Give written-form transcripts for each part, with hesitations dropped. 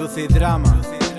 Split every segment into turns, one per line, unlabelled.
Luz y drama.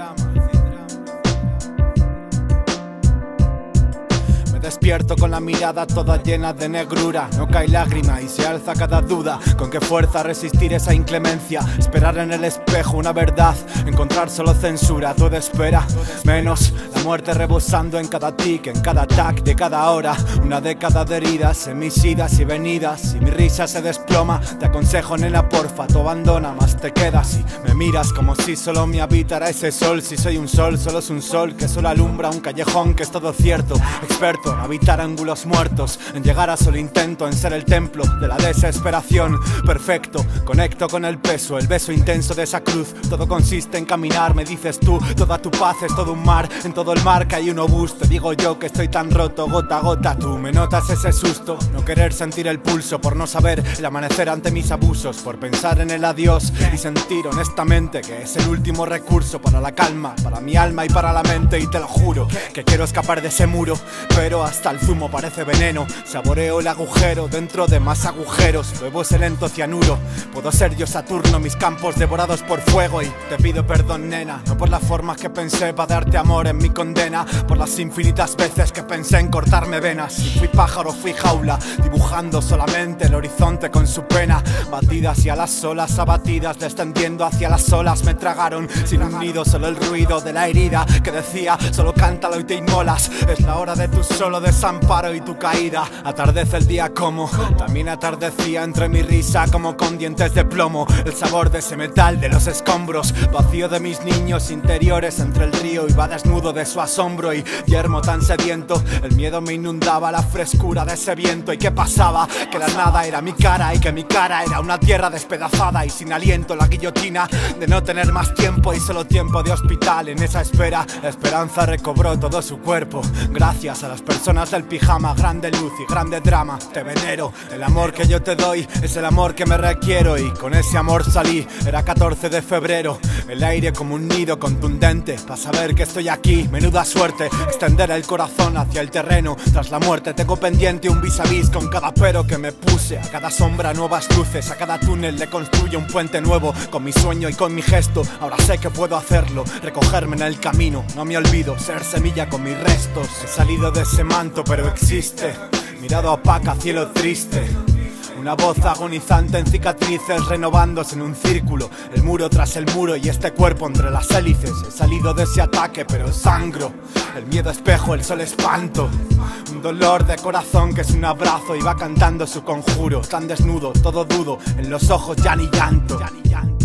Despierto con la mirada toda llena de negrura. No cae lágrima y se alza cada duda. ¿Con qué fuerza resistir esa inclemencia? Esperar en el espejo una verdad, encontrar solo censura. Todo espera, menos la muerte rebosando en cada tic, en cada tac de cada hora. Una década de heridas, en mis idas y venidas. Si mi risa se desploma, te aconsejo, nena, porfa, tú abandona, más te quedas y me miras como si solo me habitara ese sol. Si soy un sol, solo es un sol que solo alumbra un callejón, que es todo cierto. Experto en habitar ángulos muertos, en llegar a solo intento, en ser el templo de la desesperación. Perfecto, conecto con el peso, el beso intenso de esa cruz. Todo consiste en caminar, me dices tú, toda tu paz es todo un mar. En todo el mar que hay un obús, te digo yo que estoy tan roto, gota a gota. Tú me notas ese susto, no querer sentir el pulso, por no saber el amanecer ante mis abusos, por pensar en el adiós y sentir honestamente que es el último recurso para la calma, para mi alma y para la mente. Y te lo juro que quiero escapar de ese muro, pero hasta el zumo parece veneno. Saboreo el agujero dentro de más agujeros. Bebo ese lento cianuro. Puedo ser yo Saturno, mis campos devorados por fuego. Y te pido perdón, nena, no por las formas que pensé para darte amor en mi condena, por las infinitas veces que pensé en cortarme venas. Si fui pájaro, fui jaula, dibujando solamente el horizonte con su pena. Batidas y a las olas abatidas, descendiendo hacia las olas, me tragaron sin un nido, solo el ruido de la herida que decía, solo cántalo y te inmolas. Es la hora de tu solo desamparo y tu caída. Atardece el día como también atardecía entre mi risa, como con dientes de plomo. El sabor de ese metal de los escombros, vacío de mis niños interiores entre el río. Iba desnudo de su asombro y yermo tan sediento. El miedo me inundaba, la frescura de ese viento. ¿Y qué pasaba? Que la nada era mi cara y que mi cara era una tierra despedazada y sin aliento. La guillotina de no tener más tiempo y solo tiempo de hospital. En esa espera, la esperanza recobró todo su cuerpo. Gracias a las personas del pijama, grande luz y grande drama. Te venero, el amor que yo te doy es el amor que me requiero. Y con ese amor salí, era 14 de febrero. El aire como un nido contundente, para saber que estoy aquí. Menuda suerte, extender el corazón hacia el terreno. Tras la muerte tengo pendiente un vis a vis con cada pero que me puse. A cada sombra nuevas luces, a cada túnel le construyo un puente nuevo. Con mi sueño y con mi gesto, ahora sé que puedo hacerlo. Recogerme en el camino, no me olvido, ser semilla con mis restos. He salido de ese manto pero existe, mirado opaca, cielo triste. Una voz agonizante en cicatrices, renovándose en un círculo. El muro tras el muro y este cuerpo entre las hélices. He salido de ese ataque pero sangro. El miedo espejo, el sol espanto. Un dolor de corazón que es un abrazo y va cantando su conjuro. Tan desnudo, todo dudo, en los ojos ya ni llanto.